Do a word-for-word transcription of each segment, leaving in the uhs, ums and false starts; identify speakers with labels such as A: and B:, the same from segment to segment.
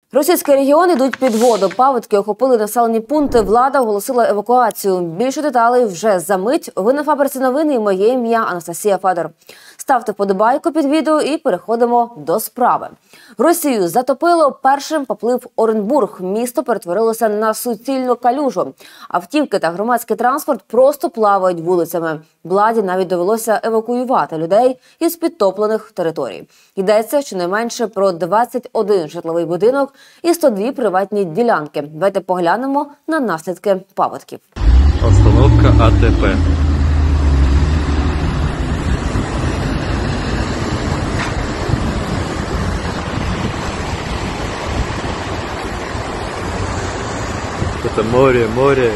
A: Російські регіони йдуть під воду. Паводки охопили населені пункти. Влада оголосила евакуацію. Більше деталей вже за мить. Ви на Фабриці новини і моє ім'я Анастасія Федор. Ставте вподобайку під відео і переходимо до справи. Росію затопило, першим поплив Оренбург. Місто перетворилося на суцільну калюжу. Автівки та громадський транспорт просто плавають вулицями. Владі навіть довелося евакуювати людей із підтоплених територій. Йдеться щонайменше про двадцять один житловий будинок і сто дві приватні ділянки. Давайте поглянемо на наслідки паводків.
B: Остановка А Т П. Это море, море.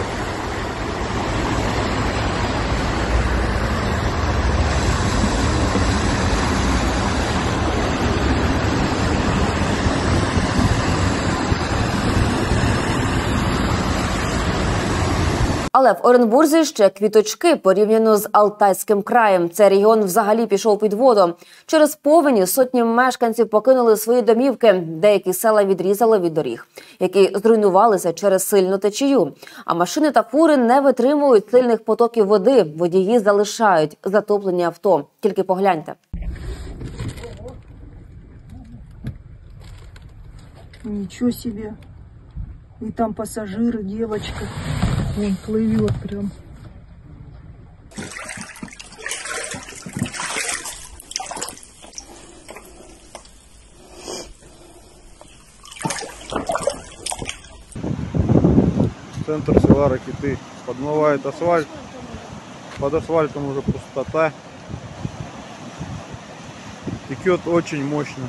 A: Але в Оренбурзі ще квіточки порівняно з Алтайським краєм. Цей регіон взагалі пішов під воду. Через повені сотні мешканців покинули свої домівки. Деякі села відрізали від доріг, які зруйнувалися через сильну течію. А машини та фури не витримують сильних потоків води. Водії залишають затоплені авто. Тільки погляньте.
C: Ничего себе. И там пассажиры, девочка. Вон плывет прям.
D: Центр села Ракиты. Подмывает асфальт. Под асфальтом уже пустота. Текет очень мощно.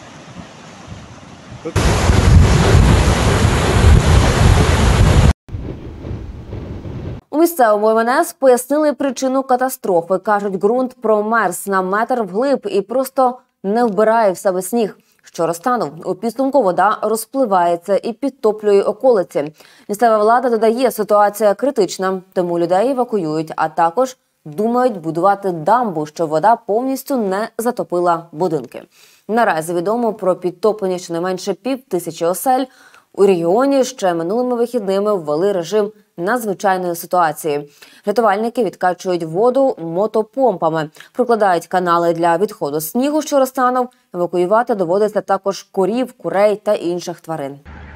A: У місцевому Ем Ен Ес пояснили причину катастрофи. Кажуть, ґрунт промерз на метр вглиб і просто не вбирає в себе сніг. Що розтанув? У підсумку вода розпливається і підтоплює околиці. Місцева влада додає, ситуація критична, тому людей евакуюють, а також думають будувати дамбу, щоб вода повністю не затопила будинки. Наразі відомо про підтоплення щонайменше пів тисячі осель. У регіоні ще минулими вихідними ввели режим надзвичайної ситуації. Рятувальники відкачують воду мотопомпами, прокладають канали для відходу снігу, що розтанув. Евакуювати доводиться також корів, курей та інших тварин.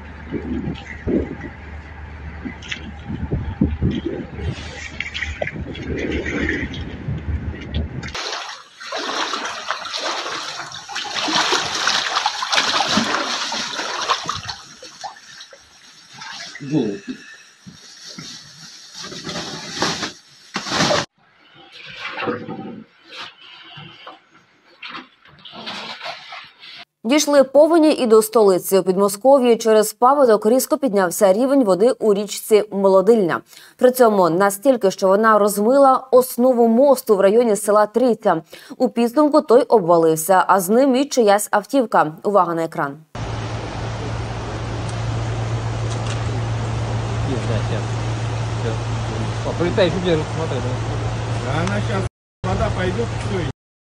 A: Дійшли повені і до столиці. У Підмосков'ї через паводок різко піднявся рівень води у річці Молодильня. При цьому настільки, що вона розмила основу мосту в районі села Трійця. У підсумку той обвалився, а з ним і чиясь автівка. Увага на екран.
E: Прилетай, смотри, смотри.
D: Она сейчас, вода пойдет, все.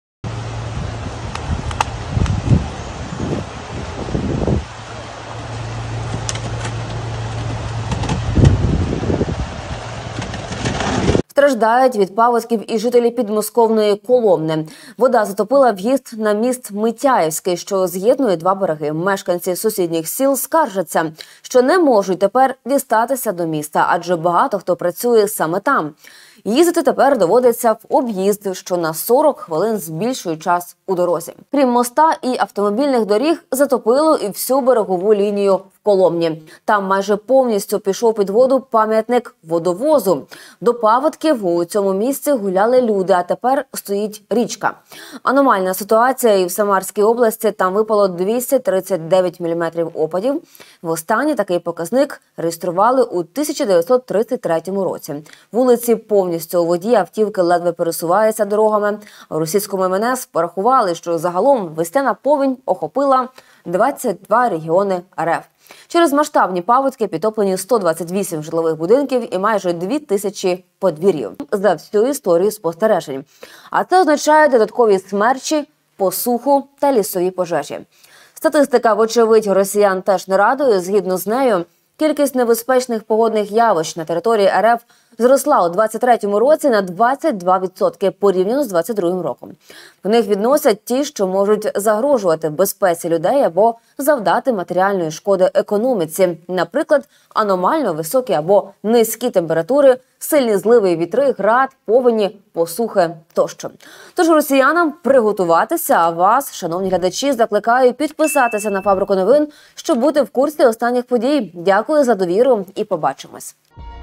A: Страждають від паводків і жителі підмосковної Коломни. Вода затопила в'їзд на міст Митяївський, що з'єднує два береги. Мешканці сусідніх сіл скаржаться, що не можуть тепер дістатися до міста, адже багато хто працює саме там. Їздити тепер доводиться в об'їзд, що на сорок хвилин збільшує час у дорозі. Крім моста і автомобільних доріг, затопило і всю берегову лінію в Коломні. Там майже повністю пішов під воду пам'ятник водовозу. До паводків у цьому місці гуляли люди, а тепер стоїть річка. Аномальна ситуація і в Самарській області. Там випало двісті тридцять дев'ять міліметрів опадів. Востаннє такий показник реєстрували у тисяча дев'ятсот тридцять третьому році. Вулиці повністю у воді, автівки ледве пересуваються дорогами. У російському Ем Ен Ес порахували, що загалом весняна повінь охопила двадцять два регіони Ер Еф. Через масштабні паводки підтоплені сто двадцять вісім житлових будинків і майже дві тисячі подвір'їв за всю історію спостережень. А це означає додаткові смерчі, посуху та лісові пожежі. Статистика, вочевидь, росіян теж не радує. Згідно з нею, кількість небезпечних погодних явищ на території РФ зросла у двадцять третьому році на двадцять два відсотки порівняно з двадцять другим роком. В них відносять ті, що можуть загрожувати безпеці людей або завдати матеріальної шкоди економіці. Наприклад, аномально високі або низькі температури, сильні зливи і вітри, град, повені, посухи тощо. Тож росіянам приготуватися, а вас, шановні глядачі, закликаю підписатися на Фабрику новин, щоб бути в курсі останніх подій. Дякую за довіру і побачимось.